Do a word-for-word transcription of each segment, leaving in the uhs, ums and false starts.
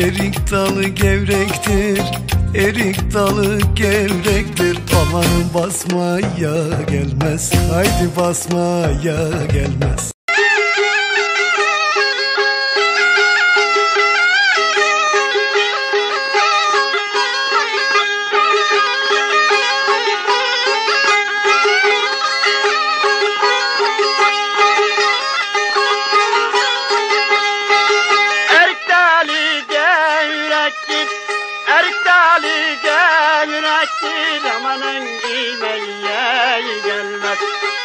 Erik dalı gevrektir, erik dalı gevrektir. Amanın basmaya gelmez, haydi basmaya gelmez. Amanın iğneye gelmez,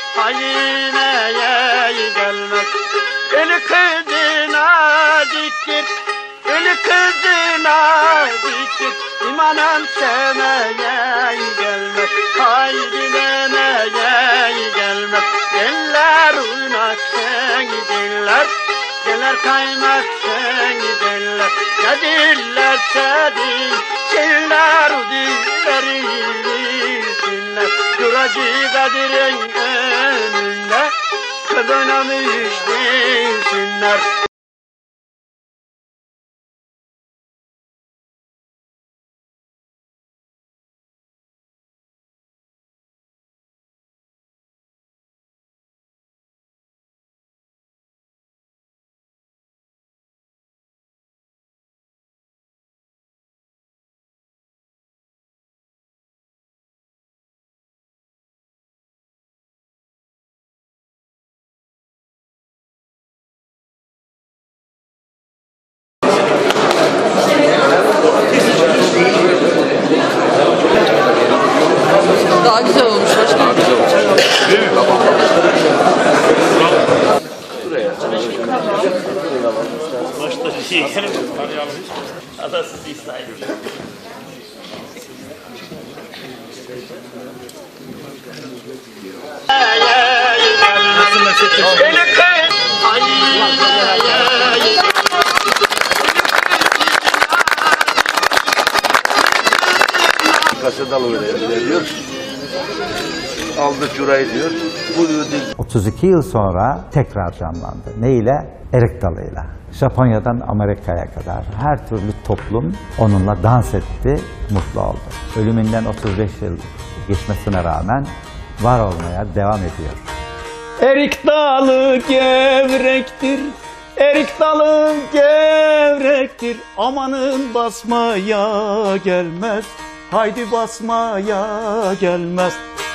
haineye gelmez. Ölü kızına diktir, ölü kızına diktir. İmanın sevmeye gelmez, haydi demeye gelmez. Eller uynak sen diller, gelir kaymak sen diller. Ne dillerse dil, çiller o dilleri. Duracı Kadir'in önünde kız oynamış desinler. Daha güzel olmuş. Daha güzel olmuş. Değil mi? Tamam. Buraya. Başta şey gelin. Adasız İsrail. Kasa dalı veriyor. Aldı şurayı diyor. otuz iki yıl sonra tekrar canlandı. Ne ile? Erik dalıyla. Japonya'dan Amerika'ya kadar her türlü toplum onunla dans etti, mutlu oldu. Ölümünden otuz beş yıl geçmesine rağmen var olmaya devam ediyor. Erik dalı gevrektir, erik dalı gevrektir. Amanın basmaya gelmez, haydi basmaya gelmez.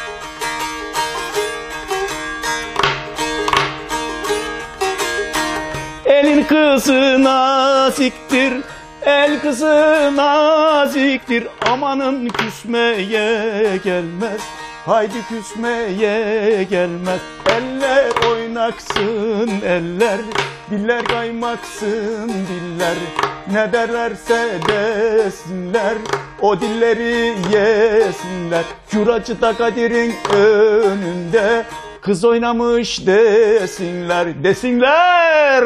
Elin kızı naziktir, el kızı naziktir. Amanın küsmeye gelmez, haydi küsmeye gelmez. Eller oynaksın eller, diller kaymaksın diller. Ne derlerse desinler, o dilleri yesinler. Curacı da Kadir'in önünde kız oynamış desinler, desinler.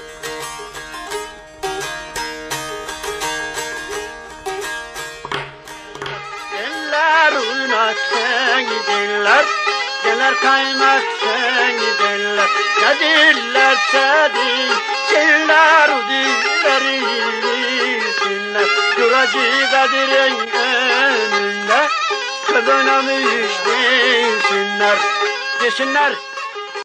Eller uynak sen diller, gelir kaymak sen diller. Ne dillerse dil, çiller o dilleri yesinler. Curacı Kadir'in önünde kız oynamış desinler, desinler.